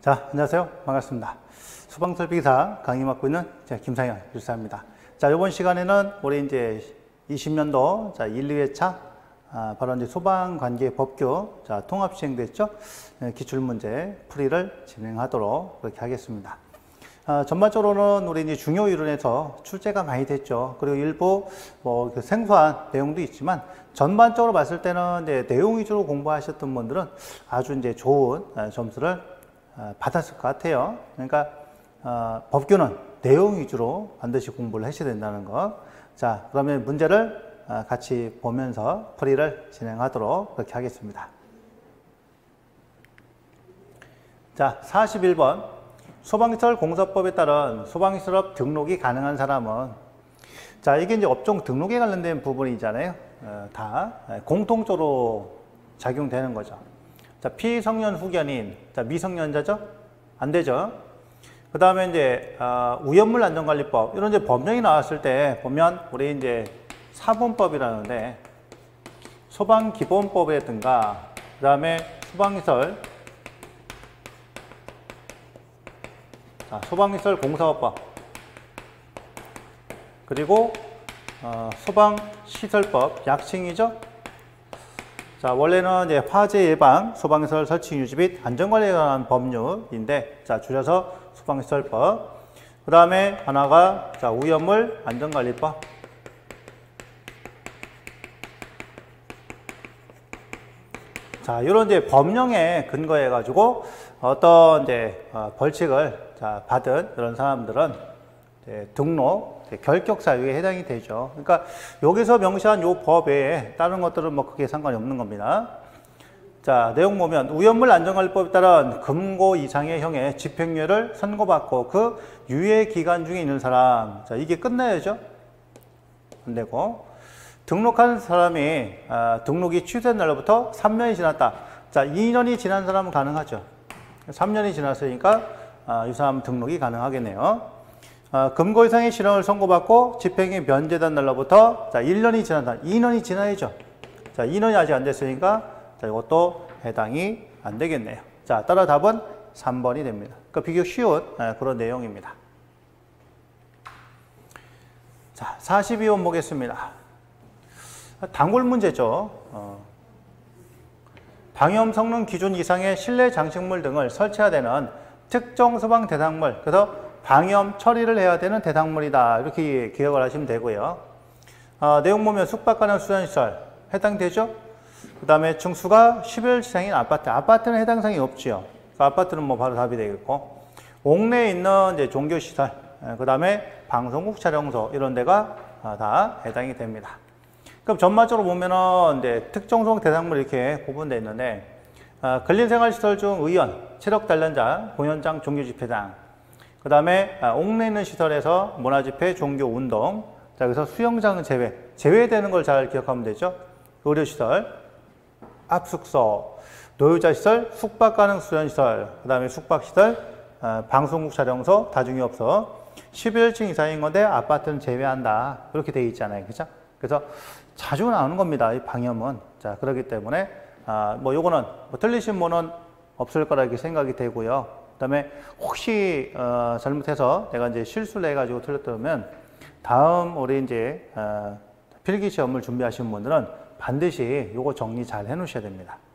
자, 안녕하세요. 반갑습니다. 소방설비기사 강의 맡고 있는 김상현 교사입니다. 자, 이번 시간에는 우리 이제 20년도 1, 2회차 바로 이제 소방관계법규 통합 시행됐죠. 기출문제 풀이를 진행하도록 그렇게 하겠습니다. 전반적으로는 우리 이제 중요 이론에서 출제가 많이 됐죠. 그리고 일부 그 생소한 내용도 있지만 전반적으로 봤을 때는 이제 내용 위주로 공부하셨던 분들은 아주 이제 좋은 점수를 받았을 것 같아요. 그러니까 법규는 내용 위주로 반드시 공부를 하셔야 된다는 거. 자, 그러면 문제를 같이 보면서 풀이를 진행하도록 그렇게 하겠습니다. 자, 41번. 소방시설 공사법에 따른 소방시설업 등록이 가능한 사람은, 자, 이게 이제 업종 등록에 관련된 부분이잖아요. 다 공통적으로 작용되는 거죠. 자, 피성년 후견인, 자, 미성년자죠? 안 되죠? 그 다음에 이제, 위험물 안전관리법, 이런 이제 법령이 나왔을 때 보면, 우리 이제 사본법이라는데, 소방기본법이라든가, 그 다음에 소방시설, 자, 소방시설 공사업법, 그리고, 소방시설법, 약칭이죠? 자, 원래는 이제 화재 예방, 소방시설 설치 유지 및 안전관리에 관한 법률인데, 자, 줄여서 소방시설법. 그 다음에 하나가, 자, 위험물 안전관리법. 자, 이런 이제 법령에 근거해가지고 어떤 이제 벌칙을 받은 이런 사람들은 등록, 결격 사유에 해당이 되죠. 그러니까 여기서 명시한 요 법 외에 다른 것들은 뭐 크게 상관이 없는 겁니다. 자, 내용 보면 위험물 안전관리법에 따른 금고 이상의 형의 집행유예를 선고받고 그 유예 기간 중에 있는 사람, 자, 이게 끝나야죠. 안 되고, 등록한 사람이 등록이 취소된 날로부터 3년이 지났다. 자, 2년이 지난 사람은 가능하죠. 3년이 지났으니까 이 사람 등록이 가능하겠네요. 금고 이상의 실형을 선고받고 집행이 면제된 날로부터, 자, 1년이 지난다. 2년이 지나야죠. 자, 2년이 아직 안 됐으니까, 자, 이것도 해당이 안 되겠네요. 자, 따라 답은 3번이 됩니다. 그러니까 비교적 쉬운 그런 내용입니다. 자, 42번 보겠습니다. 단골 문제죠. 방염 성능 기준 이상의 실내 장식물 등을 설치해야 되는 특정 소방 대상물, 그래서 방염 처리를 해야 되는 대상물이다. 이렇게 기억을 하시면 되고요. 내용 보면 숙박가능 수전시설 해당되죠? 그 다음에 층수가 11 이상인 아파트. 아파트는 해당 사항이 없지요. 그 아파트는 뭐 바로 답이 되겠고. 옥내에 있는 이제 종교시설, 그 다음에 방송국 촬영소, 이런 데가 다 해당이 됩니다. 그럼 전반적으로 보면은 이제 특정 소방 대상물 이렇게 구분되어 있는데, 근린생활시설 중 의원, 체력단련자, 공연장, 종교집회장, 그 다음에 옥내에 있는 시설에서 문화집회, 종교운동, 자, 그래서 수영장은 제외되는 걸 잘 기억하면 되죠. 의료시설, 압숙소, 노유자시설, 숙박가능 수련시설, 그 다음에 숙박시설, 방송국 촬영소, 다중이업소, 11층 이상인 건데 아파트는 제외한다. 이렇게 되어 있잖아요. 그죠? 그래서 자주 나오는 겁니다. 이 방염은. 자, 그렇기 때문에, 뭐 요거는 뭐 틀리신 분은 없을 거라 이렇게 생각이 되고요. 그 다음에 혹시 잘못해서 내가 이제 실수를 해가지고 틀렸다면 다음 우리 이제 필기 시험을 준비하시는 분들은 반드시 요거 정리 잘 해 놓으셔야 됩니다.